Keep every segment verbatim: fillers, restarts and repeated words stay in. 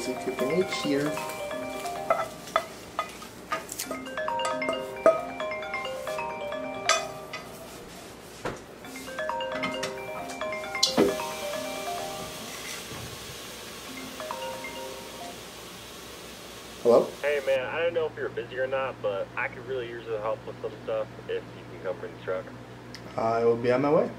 basic Triple H here. Hello? Hey man, I don't know if you're busy or not, but I could really use your help with some stuff if you can come bring the truck. I will be on my way.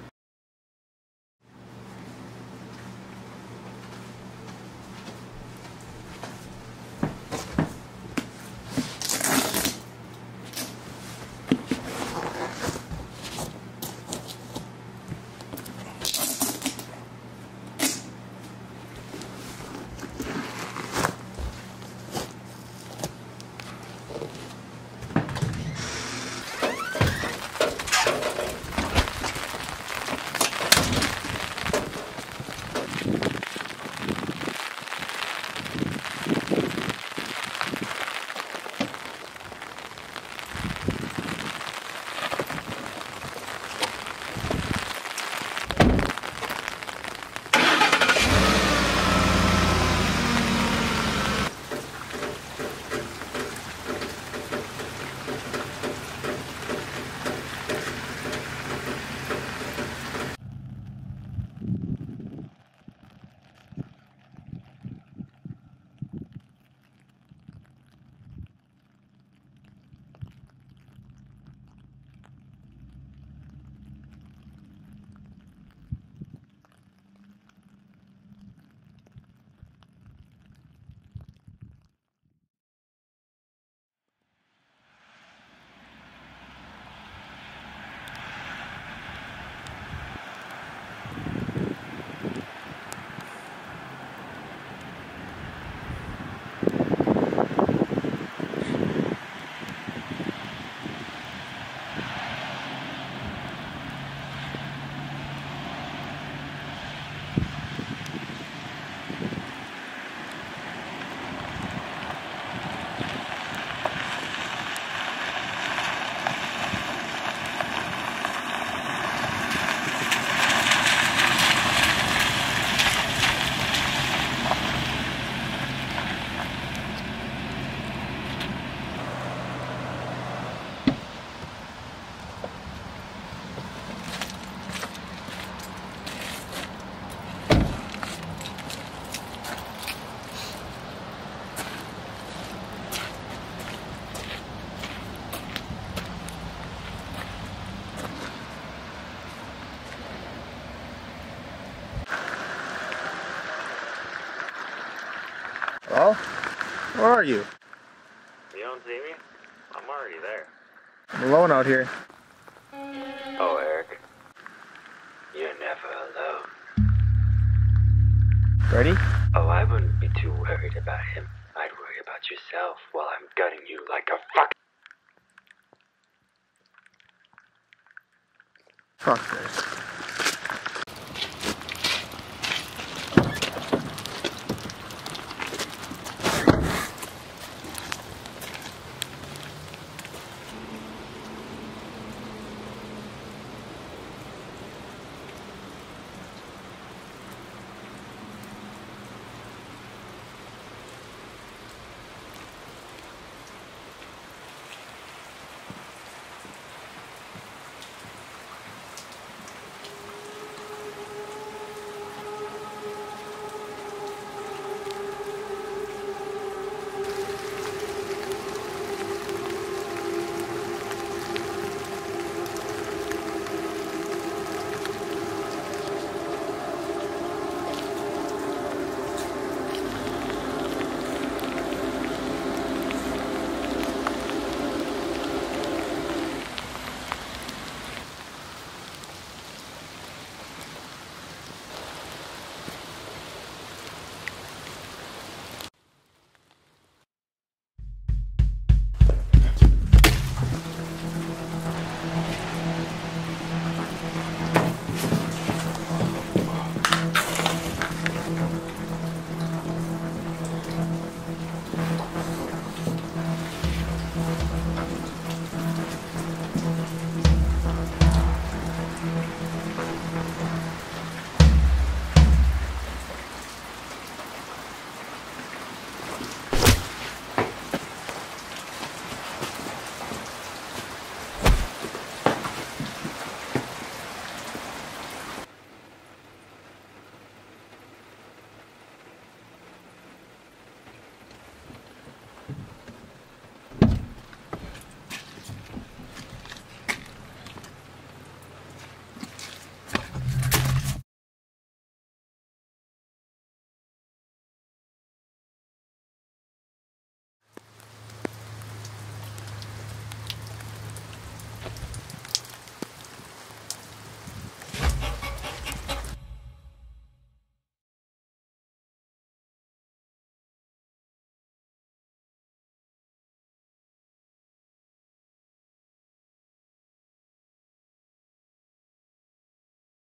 Well, where are you? You don't see me? I'm already there. I'm alone out here. Oh, Eric. You're never alone. Ready? Oh, I wouldn't be too worried about him. I'd worry about yourself while I'm gutting you like a fuck. Fuck this.